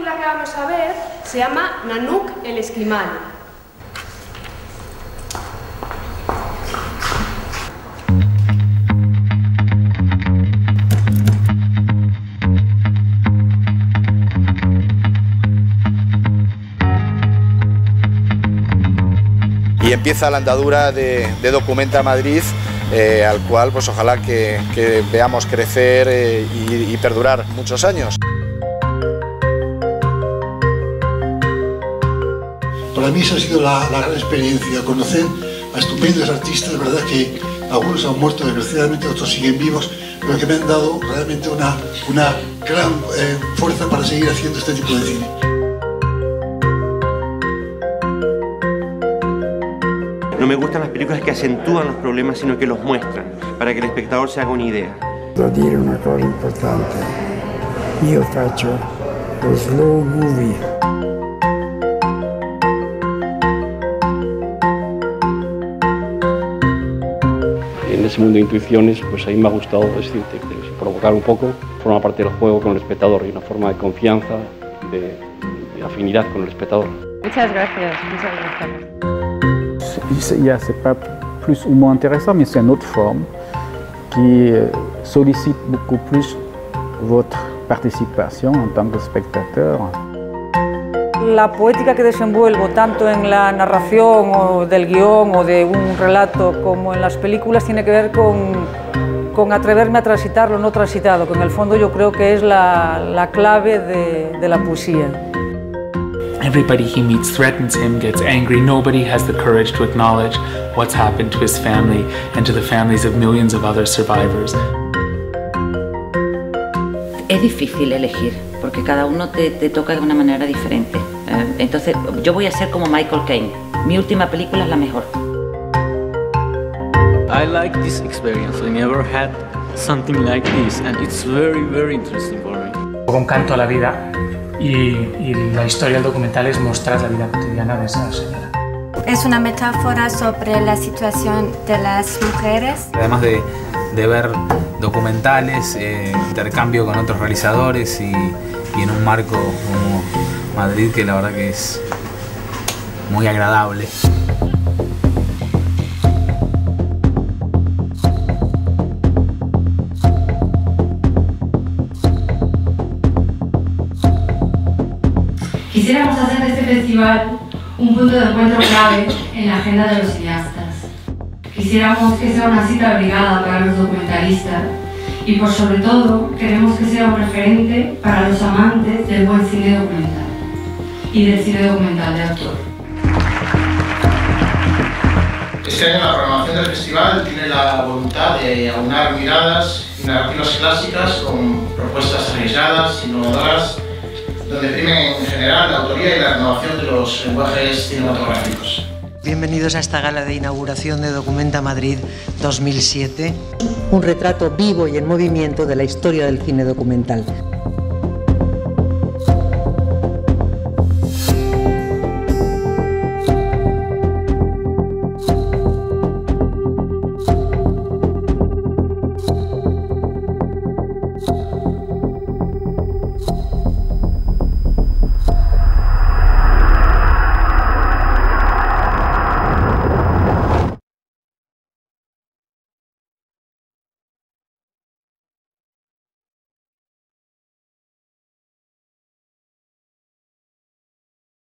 película que vamos a ver se llama Nanook el Esquimal. Y empieza la andadura de Documenta Madrid, al cual pues ojalá que veamos crecer y perdurar muchos años. Para mí esa ha sido la gran experiencia, conocer a estupendos artistas, verdad que algunos han muerto desgraciadamente, otros siguen vivos, pero que me han dado realmente una gran fuerza para seguir haciendo este tipo de cine. No me gustan las películas que acentúan los problemas, sino que los muestran, para que el espectador se haga una idea. Devo dire una cosa importante, io faccio lo slow movie. En ese mundo de intuiciones, pues a mí me ha gustado provocar un poco, forma parte del juego con el espectador y una forma de confianza, de afinidad con el espectador. Muchas gracias, muchas gracias. C'est pas plus ou moins intéressant, mais c'est une autre forme qui sollicite beaucoup plus votre participation en tant que spectateur. La poética que desenvuelvo tanto en la narración o del guión o de un relato como en las películas tiene que ver con atreverme a transitar lo no transitado, que en el fondo yo creo que es la clave de la poesía. Everybody he meets threatens him, gets angry. Nobody has the courage to acknowledge what's happened to his family and to the families of millions of other survivors. Es difícil elegir, porque cada uno te toca de una manera diferente. Entonces, yo voy a ser como Michael Caine. Mi última película es la mejor. I like this experience. I never had something like this, and it's very, very interesting for me. Con Canto a la vida. Y la historia del documental es mostrar la vida cotidiana de esa señora. Es una metáfora sobre la situación de las mujeres. Además de ver documentales, intercambio con otros realizadores y en un marco como Madrid que la verdad que es muy agradable. Quisiéramos hacer de este festival un punto de encuentro clave en la agenda de los cineastas. Quisiéramos que sea una cita obligada para los documentalistas y por sobre todo queremos que sea un referente para los amantes del buen cine documental y del cine documental de autor. Este año la programación del festival tiene la voluntad de aunar miradas y narrativas clásicas con propuestas arriesgadas, innovadoras, donde primen en general la autoría y la renovación de los lenguajes cinematográficos. Bienvenidos a esta gala de inauguración de Documenta Madrid 2007. Un retrato vivo y en movimiento de la historia del cine documental.